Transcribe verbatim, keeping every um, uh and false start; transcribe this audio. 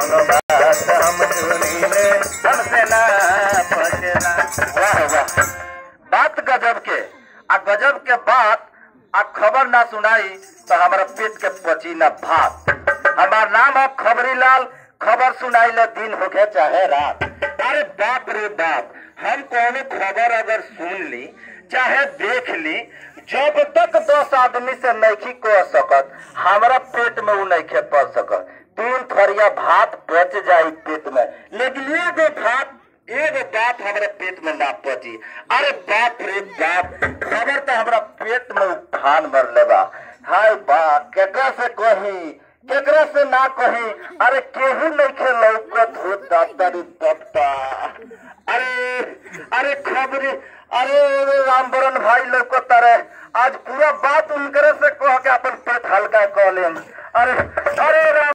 कौनो बात हम सुनीले हमसे ना पचेला। वाह वाह, बात गजब के आ गजब के बात आ खबर ना सुनाई तो हमारा पेट के पची ना भात। हमार नाम है खबरी लाल, खबर सुनाई ले दिन होके चाहे रात। अरे बाप रे बाप, हम कोनो खबर अगर सुन ली चाहे देख ली, जब तक दस आदमी से नहीं कह सकत हमारा पेट में वो नहीं पड़ सकत। तीन थरिया भात बच जाई पेट में, लेकिन एगो भात एगो बात हमारे पेट में ना पची। अरे बाप रे बाप, खबर तो हमारा पेट में उफान मर लेबा। हाय बा, केकरा से कही केकरा से ना कही, अरे केहू नहीं खे लौकत हो दातारी दत्ता। अरे अरे खबरी, अरे रामबरन भाई लौकत रे, आज पूरा बात उनकरे से कह के अपन पेट हल्का कह लेम। अरे अरे राम